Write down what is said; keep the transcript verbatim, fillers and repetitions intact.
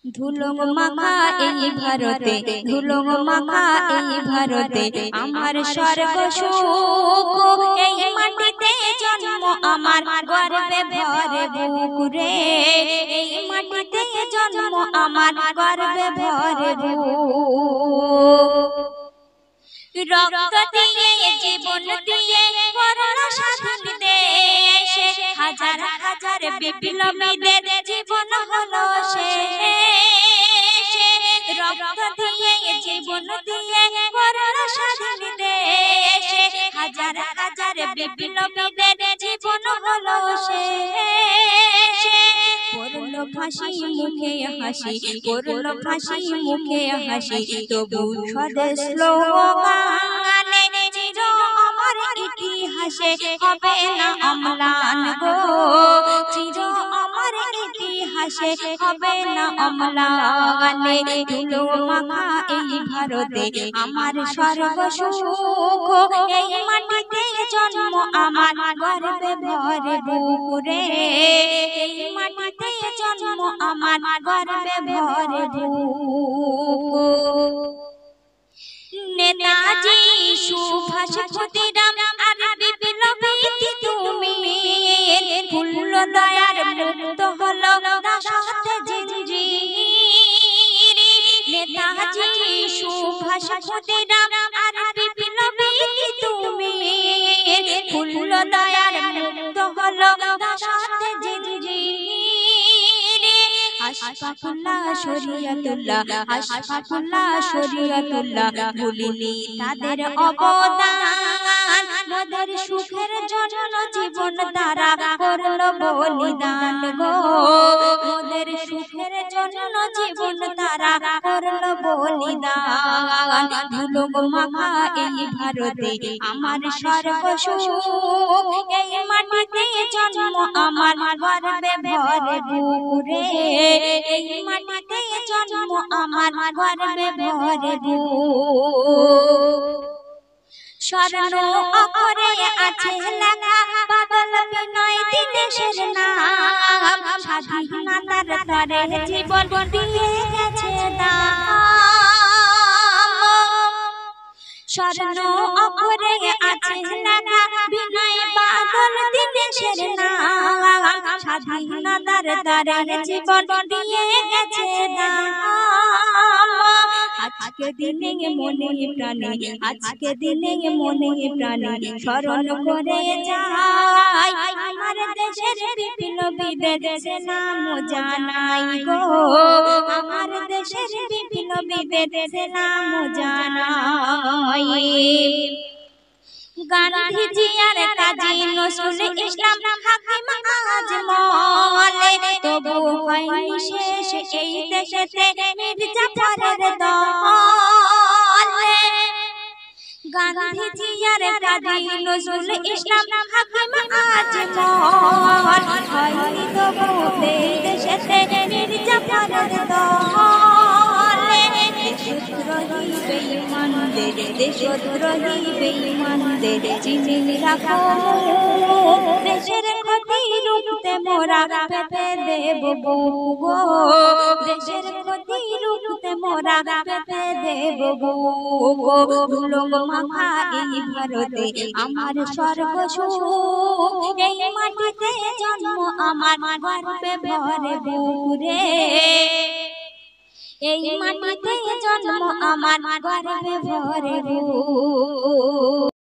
ধুলো মাখা এই ভারতে, ধুলো মাখা এই ভারতে, আমার স্বর্গ সুখ এই মাটিতে জন্ম আমার, গর্বে ভরে বুক রে। এই মাটিতে জন্ম আমার, গর্বে ভরে বুক। রক্ত দিয়ে জীবন দিয়ে করোনা স্বাধীন দেশে, হাজার হাজার বিপ্লবীদের জীবন হলো শেষ। রক্ত দিয়ে জীবন দিয়ে করোনা স্বাধীন দেশে, হাজার হাজার বিপ্লবীদের জীবন হলো শেষ। পড়লো ফাঁসি মুখে হাসি, পড়লো ফাঁসি মুখে হাসি, তবু স্বদেশ স্লোগানে চির অমর ইতিহাসে হবে না অম্লান গো। চির অমর ইতিহাসে হবে না অম্লানে। ধুলো মাখা এই ভারতে আমার স্বর্গ সুখ, এই মাটিতে জন্ম আমার, গর্বে ভরে বুক রে। এই মাটিতে জন্ম আমার, গর্বে ভরে বুক। নেতাজি সুভাষ ক্ষুদিরাম আর বিপ্লবী তিতুমির, ফুল্ল দয়ার মুক্ত হলো রাশাতে জিঞ্জির। নেতাজি সুভাষ ক্ষুদিরাম আর বিপ্লবী তিতুমির, ফুল্ল দয়ার মুক্ত হলো রাশাতে জিঞ্জির। আশফাকুল্লাহ শরিয়তুল্লাহ, আশফাকুল্লাহ শরিয়তুল্লাহ, ভুলিনি তাদের অবদান। মোদের সুখের জন্য জীবন তারা করলো বলিদান গো। মোদের সুখের জন্য জীবন তারা করলো বলিদান। ধুলো মাখা এই ভারতে আমার স্বর্গ সুখ, এই মাটিতে জন্ম আমার, গর্বে ভরে বুক রে। এই মাটিতে জন্ম আমার, গর্বে ভরে বুক। স্বর্ণ অক্ষরে আছে লেখা বাদল বিনয় দিনেশের নাম, স্বাধীনতার তরে জীবন দিয়ে গেছে দাম। স্বর্ণ অক্ষরে আছে লেখা বিনয় বাদল দিনেশের নাম, স্বাধীনতার তরে জীবন দিয়ে গেছে দাম। আজকে দিনে মনে প্রাণে, আজকে দিনে মনে প্রাণে স্মরণ করে যাই, আমার দেশের বিপ্লবীদের নাম জানাই গো। আমার দেশের বিপ্লবীদের নাম জানাই। গান্ধীজি আর কাজী নজরুল ইসলাম হাকিম আজমল, তবু হয়নি শেষ এই দেশেতে মির্জাফরের দল। গান্ধীজি আর কাজী নজরুল ইসলাম হাকিম আজমল, হয়নি তবু এই দেশেতে মির্জাফরের দল। দেশদ্রোহী বেঈমানদের, দেশদ্রোহী বেঈমানদের চিনি রাখো, দেশের ক্ষতি রুখতে মোরা পেতে দেব বুক গো। দেশের ক্ষতি রুখতে মোরা পেতে দেব বুক গো। ধুলো মাখা এই ভারতে আমার স্বর্গ সুখ, এই মাটিতে জন্ম আমার, গর্বে ভরে বুক রে। এই মাটিতে জন্ম আমার, গর্বে ভরে বুক।